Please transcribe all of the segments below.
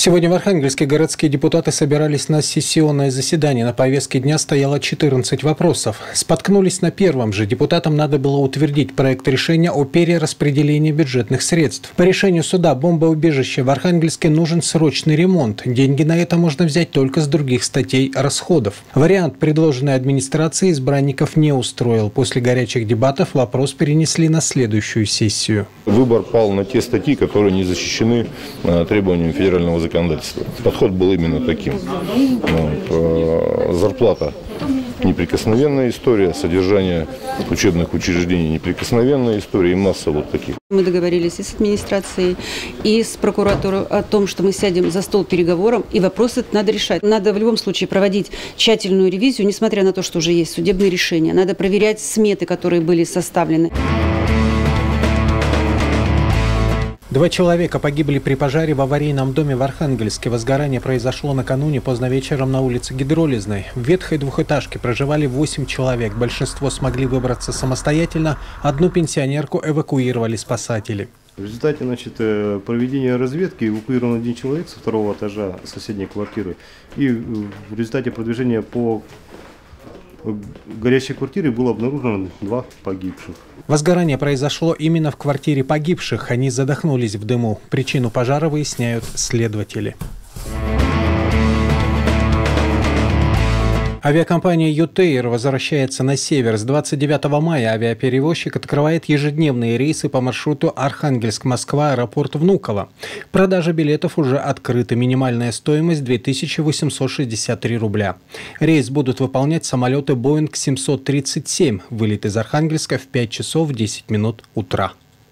Сегодня в Архангельске городские депутаты собирались на сессионное заседание. На повестке дня стояло 14 вопросов. Споткнулись на первом же. Депутатам надо было утвердить проект решения о перераспределении бюджетных средств. По решению суда бомбоубежища в Архангельске нужен срочный ремонт. Деньги на это можно взять только с других статей расходов. Вариант, предложенный администрацией, избранников не устроил. После горячих дебатов вопрос перенесли на следующую сессию. Выбор пал на те статьи, которые не защищены требованиями федерального законодательства. Подход был именно таким. Зарплата – неприкосновенная история, содержание учебных учреждений – неприкосновенная история и масса вот таких. Мы договорились и с администрацией, и с прокуратурой о том, что мы сядем за стол переговоров, и вопросы это надо решать. Надо в любом случае проводить тщательную ревизию, несмотря на то, что уже есть судебные решения. Надо проверять сметы, которые были составлены. 2 человека погибли при пожаре в аварийном доме в Архангельске. Возгорание произошло накануне поздно вечером на улице Гидролизной. В ветхой двухэтажке проживали 8 человек. Большинство смогли выбраться самостоятельно. Одну пенсионерку эвакуировали спасатели. В результате проведения разведки эвакуирован 1 человек со 2-го этажа соседней квартиры. И в результате продвижения по горящей квартире было обнаружено 2 погибших. Возгорание произошло именно в квартире погибших. Они задохнулись в дыму. Причину пожара выясняют следователи. Авиакомпания «Ютейр» возвращается на север. С 29 мая авиаперевозчик открывает ежедневные рейсы по маршруту Архангельск-Москва, аэропорт Внуково. Продажа билетов уже открыта. Минимальная стоимость – 2863 рубля. Рейс будут выполнять самолеты Boeing 737. Вылет из Архангельска в 5 часов 10 минут утра.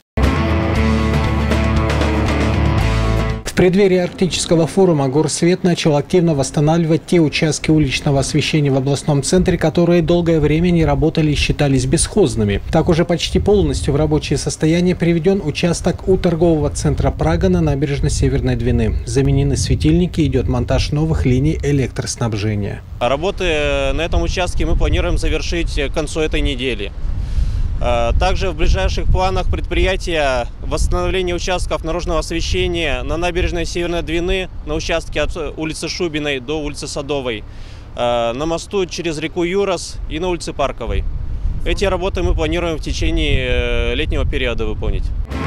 В преддверии Арктического форума Горсвет начал активно восстанавливать те участки уличного освещения в областном центре, которые долгое время не работали и считались бесхозными. Так уже почти полностью в рабочее состояние приведен участок у торгового центра Прага на набережной Северной Двины. Заменены светильники, идет монтаж новых линий электроснабжения. Работы на этом участке мы планируем завершить к концу этой недели. Также в ближайших планах предприятия восстановления участков наружного освещения на набережной Северной Двины, на участке от улицы Шубиной до улицы Садовой, на мосту через реку Юрос и на улице Парковой. Эти работы мы планируем в течение летнего периода выполнить.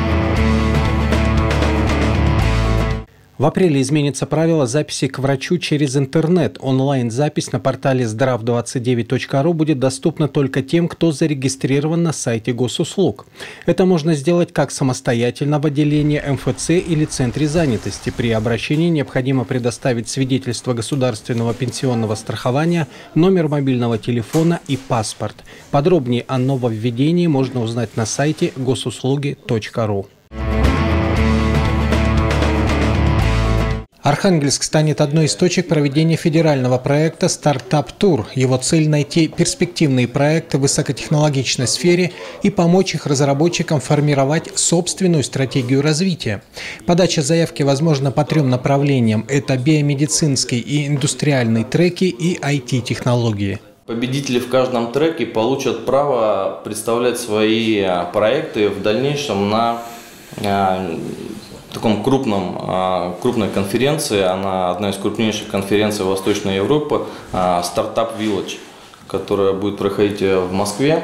В апреле изменится правило записи к врачу через интернет. Онлайн-запись на портале zdrav29.ru будет доступна только тем, кто зарегистрирован на сайте госуслуг. Это можно сделать как самостоятельно в отделении МФЦ или центре занятости. При обращении необходимо предоставить свидетельство государственного пенсионного страхования, номер мобильного телефона и паспорт. Подробнее о нововведении можно узнать на сайте госуслуги.ру. Архангельск станет одной из точек проведения федерального проекта «Стартап-тур». Его цель – найти перспективные проекты в высокотехнологичной сфере и помочь их разработчикам формировать собственную стратегию развития. Подача заявки возможна по 3 направлениям – это биомедицинские и индустриальные треки и IT-технологии. Победители в каждом треке получат право представлять свои проекты в дальнейшем на таком крупной конференции. Она одна из крупнейших конференций Восточной Европы, Startup Village, которая будет проходить в Москве.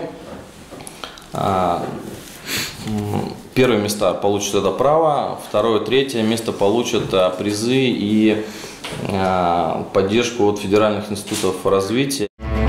Первые места получат это право, 2-е, 3-е место получат призы и поддержку от федеральных институтов развития.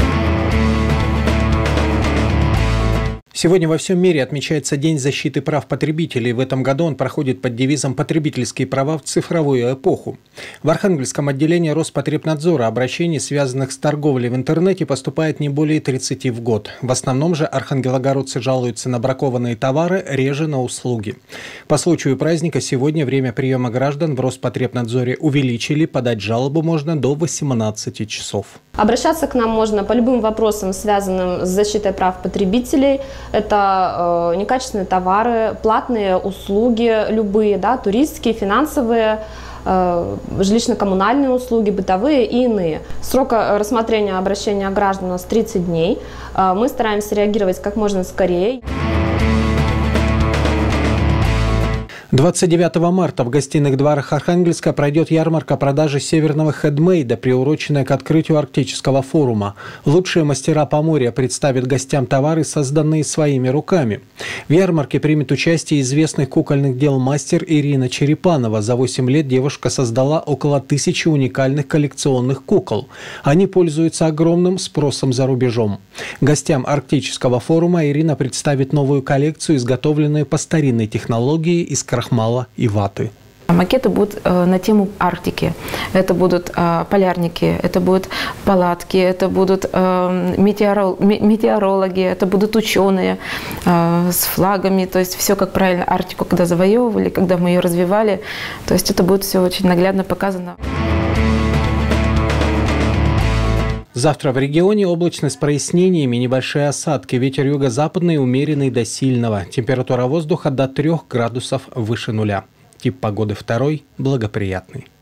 Сегодня во всем мире отмечается День защиты прав потребителей. В этом году он проходит под девизом «Потребительские права в цифровую эпоху». В Архангельском отделении Роспотребнадзора обращений, связанных с торговлей в интернете, поступает не более 30 в год. В основном же архангелогородцы жалуются на бракованные товары, реже на услуги. По случаю праздника сегодня время приема граждан в Роспотребнадзоре увеличили. Подать жалобу можно до 18 часов. Обращаться к нам можно по любым вопросам, связанным с защитой прав потребителей. Это некачественные товары, платные услуги любые, да, туристские, финансовые, жилищно-коммунальные услуги, бытовые и иные. Срок рассмотрения обращения граждан у нас 30 дней. Мы стараемся реагировать как можно скорее. 29 марта в гостиных дворах Архангельска пройдет ярмарка продажи северного хендмейда, приуроченная к открытию Арктического форума. Лучшие мастера Поморья представят гостям товары, созданные своими руками. В ярмарке примет участие известный кукольных дел мастер Ирина Черепанова. За 8 лет девушка создала около 1000 уникальных коллекционных кукол. Они пользуются огромным спросом за рубежом. Гостям Арктического форума Ирина представит новую коллекцию, изготовленную по старинной технологии из крахмала и ваты. Макеты будут на тему Арктики. Это будут полярники, это будут палатки, это будут метеорологи, это будут ученые с флагами. То есть все, как правильно Арктику когда завоевывали, когда мы ее развивали. То есть это будет все очень наглядно показано. Завтра в регионе облачность с прояснениями, небольшие осадки. Ветер юго-западный умеренный до сильного. Температура воздуха до 3 градусов выше нуля. Тип погоды 2 – благоприятный.